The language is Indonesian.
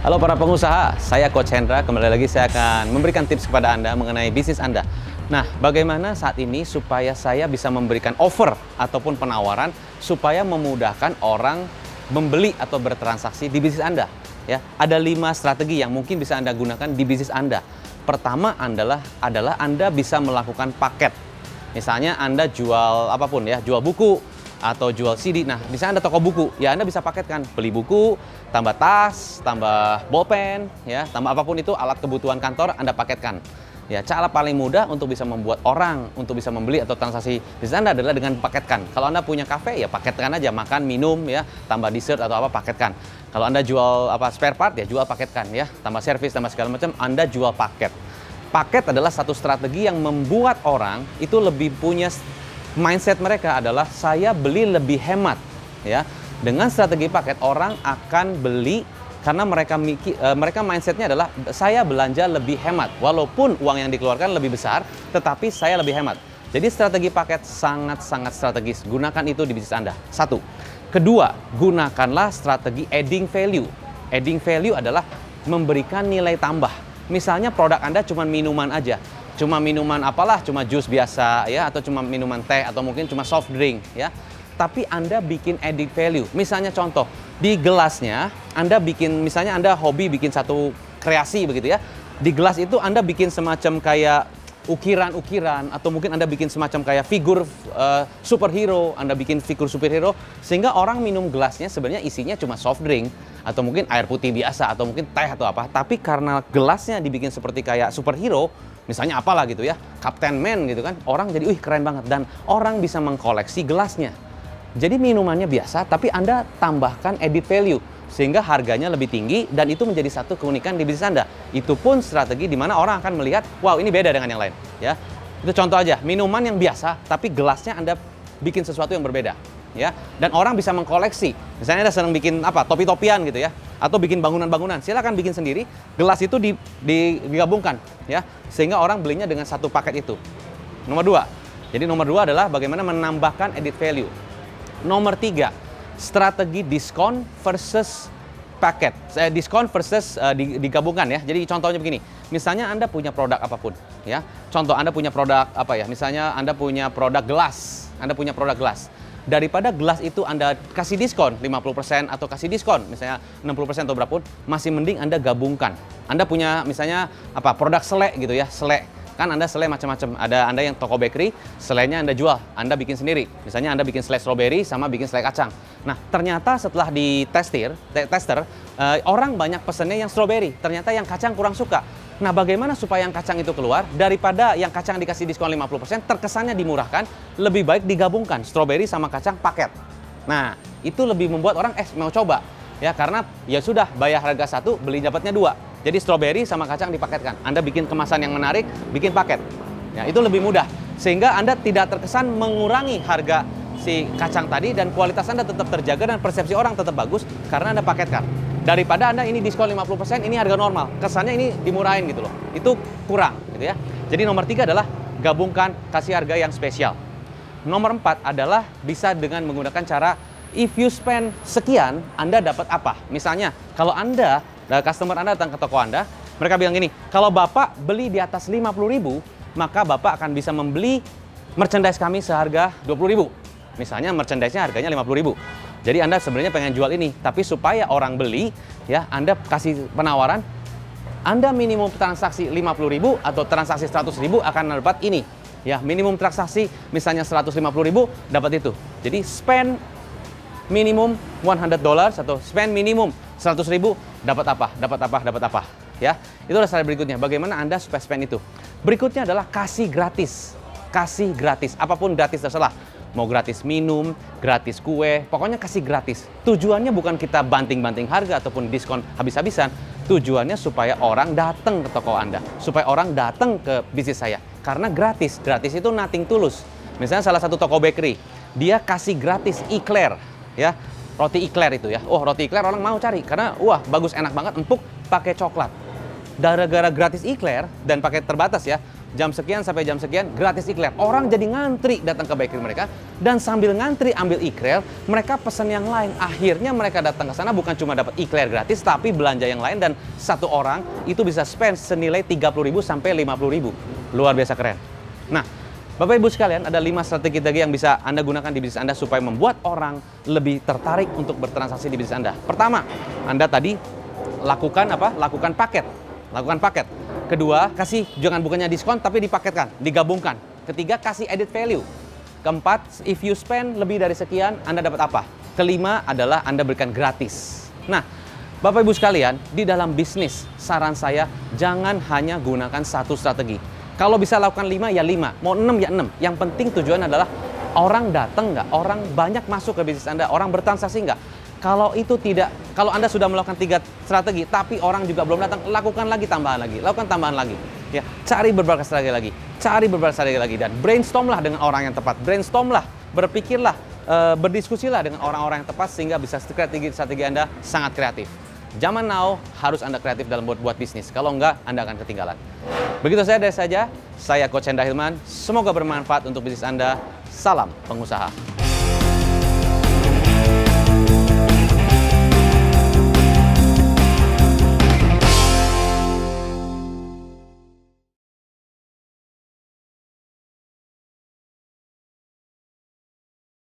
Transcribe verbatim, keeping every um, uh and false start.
Halo para pengusaha, saya Coach Hendra. Kembali lagi saya akan memberikan tips kepada Anda mengenai bisnis Anda. Nah, bagaimana saat ini supaya saya bisa memberikan offer ataupun penawaran supaya memudahkan orang membeli atau bertransaksi di bisnis Anda. Ya, ada lima strategi yang mungkin bisa Anda gunakan di bisnis Anda. Pertama adalah adalah Anda bisa melakukan paket. Misalnya Anda jual apapun ya, jual buku atau jual C D. Nah, misalnya Anda toko buku, ya Anda bisa paketkan, beli buku, tambah tas, tambah bolpen, ya, tambah apapun itu alat kebutuhan kantor Anda paketkan. Ya, cara paling mudah untuk bisa membuat orang untuk bisa membeli atau transaksi bisnis Anda adalah dengan paketkan. Kalau Anda punya kafe, ya paketkan aja, makan, minum, ya, tambah dessert atau apa paketkan. Kalau Anda jual apa spare part, ya jual paketkan, ya, tambah servis, tambah segala macam, Anda jual paket. Paket adalah satu strategi yang membuat orang itu lebih punya mindset mereka adalah saya beli lebih hemat, ya. Dengan strategi paket orang akan beli karena mereka mikir, e, mereka mindsetnya adalah saya belanja lebih hemat walaupun uang yang dikeluarkan lebih besar, tetapi saya lebih hemat. Jadi strategi paket sangat-sangat strategis. Gunakan itu di bisnis Anda. Satu. Kedua, gunakanlah strategi adding value. Adding value adalah memberikan nilai tambah. Misalnya produk Anda cuma minuman aja. Cuma minuman apalah, cuma jus biasa ya, atau cuma minuman teh, atau mungkin cuma soft drink ya. Tapi Anda bikin added value. Misalnya contoh, di gelasnya Anda bikin, misalnya Anda hobi bikin satu kreasi begitu ya. Di gelas itu Anda bikin semacam kayak ukiran-ukiran, atau mungkin Anda bikin semacam kayak figur uh, superhero, Anda bikin figur superhero, sehingga orang minum gelasnya sebenarnya isinya cuma soft drink, atau mungkin air putih biasa, atau mungkin teh atau apa. Tapi karena gelasnya dibikin seperti kayak superhero, misalnya apalah gitu ya, Captain Man gitu kan, orang jadi wih keren banget, dan orang bisa mengkoleksi gelasnya. Jadi minumannya biasa, tapi Anda tambahkan added value sehingga harganya lebih tinggi, dan itu menjadi satu keunikan di bisnis Anda. Itu pun strategi di mana orang akan melihat, wow ini beda dengan yang lain ya. Itu contoh aja, minuman yang biasa tapi gelasnya Anda bikin sesuatu yang berbeda ya, dan orang bisa mengkoleksi. Misalnya Anda senang bikin apa, topi-topian gitu ya, atau bikin bangunan-bangunan, silakan bikin sendiri. Gelas itu di, di, digabungkan ya, sehingga orang belinya dengan satu paket itu. Nomor dua, jadi nomor dua adalah bagaimana menambahkan added value. Nomor tiga, strategi diskon versus paket. Eh, diskon versus uh, digabungkan ya. Jadi contohnya begini, misalnya Anda punya produk apapun ya. Contoh Anda punya produk apa ya? Misalnya Anda punya produk gelas, Anda punya produk gelas. Daripada gelas itu Anda kasih diskon lima puluh persen atau kasih diskon misalnya enam puluh persen atau berapapun, masih mending Anda gabungkan. Anda punya misalnya apa, produk selai gitu ya, selai. Kan Anda selai macam-macam. Ada Anda yang toko bakery, selainya Anda jual, Anda bikin sendiri. Misalnya Anda bikin selai strawberry sama bikin selai kacang. Nah, ternyata setelah ditestir, te tester, eh, orang banyak pesennya yang strawberry. Ternyata yang kacang kurang suka. Nah, bagaimana supaya yang kacang itu keluar? Daripada yang kacang dikasih diskon lima puluh persen, terkesannya dimurahkan, lebih baik digabungkan strawberry sama kacang paket. Nah, itu lebih membuat orang eh mau coba. Ya, karena ya sudah bayar harga satu, beli dapatnya dua. Jadi strawberry sama kacang dipaketkan. Anda bikin kemasan yang menarik, bikin paket. Ya, itu lebih mudah. Sehingga Anda tidak terkesan mengurangi harga si kacang tadi, dan kualitas Anda tetap terjaga dan persepsi orang tetap bagus karena Anda paketkan. Daripada Anda ini diskon lima puluh persen, ini harga normal. Kesannya ini dimurahin gitu loh. Itu kurang gitu ya. Jadi nomor tiga adalah gabungkan, kasih harga yang spesial. Nomor empat adalah bisa dengan menggunakan cara if you spend sekian, Anda dapat apa? Misalnya, kalau Anda, customer Anda datang ke toko Anda, mereka bilang gini, kalau Bapak beli di atas lima puluh ribu, maka Bapak akan bisa membeli merchandise kami seharga dua puluh ribu. Misalnya merchandise-nya harganya lima puluh ribu. Jadi Anda sebenarnya pengen jual ini, tapi supaya orang beli, ya Anda kasih penawaran, Anda minimum transaksi lima puluh ribu atau transaksi seratus ribu akan dapat ini. Ya, minimum transaksi misalnya seratus lima puluh ribu dapat itu. Jadi spend minimum seratus dollars atau spend minimum seratus ribu dapat apa? Dapat apa? Dapat apa? Ya, itu adalah strategi berikutnya. Bagaimana Anda supaya spend itu? Berikutnya adalah kasih gratis. Kasih gratis, apapun gratis terserah. Mau gratis minum, gratis kue, pokoknya kasih gratis. Tujuannya bukan kita banting-banting harga ataupun diskon habis-habisan. Tujuannya supaya orang datang ke toko Anda, supaya orang datang ke bisnis saya. Karena gratis, gratis itu nothing tulus. Misalnya salah satu toko bakery, dia kasih gratis eclair. Ya, roti eclair itu ya. Oh, roti eclair orang mau cari karena wah, bagus, enak banget, empuk, pakai coklat. Gara-gara gratis eclair dan pakai terbatas ya, jam sekian sampai jam sekian gratis iklan. Orang jadi ngantri datang ke bakery mereka, dan sambil ngantri ambil iklan, mereka pesan yang lain. Akhirnya mereka datang ke sana bukan cuma dapat iklan gratis, tapi belanja yang lain, dan satu orang itu bisa spend senilai tiga puluh ribu sampai lima puluh ribu. Luar biasa keren. Nah, Bapak Ibu sekalian, ada lima strategi lagi yang bisa Anda gunakan di bisnis Anda supaya membuat orang lebih tertarik untuk bertransaksi di bisnis Anda. Pertama, Anda tadi lakukan apa? Lakukan paket. Lakukan paket. Kedua, kasih jangan bukannya diskon tapi dipaketkan, digabungkan. Ketiga, kasih added value. Keempat, if you spend lebih dari sekian, Anda dapat apa? Kelima adalah Anda berikan gratis. Nah, Bapak Ibu sekalian, di dalam bisnis, saran saya jangan hanya gunakan satu strategi. Kalau bisa lakukan lima, ya lima. Mau enam, ya enam. Yang penting tujuan adalah orang datang nggak? Orang banyak masuk ke bisnis Anda? Orang bertransaksi nggak? Kalau itu tidak, kalau Anda sudah melakukan tiga strategi, tapi orang juga belum datang, lakukan lagi tambahan lagi, lakukan tambahan lagi. Ya, cari beberapa strategi lagi, cari beberapa strategi lagi, dan brainstormlah dengan orang yang tepat, brainstormlah, berpikirlah, e, berdiskusilah dengan orang-orang yang tepat sehingga bisa strategi-strategi Anda sangat kreatif. Zaman now harus Anda kreatif dalam buat buat bisnis. Kalau enggak, Anda akan ketinggalan. Begitu saya dari saja. Saya Coach Hendra Hilman. Semoga bermanfaat untuk bisnis Anda. Salam pengusaha.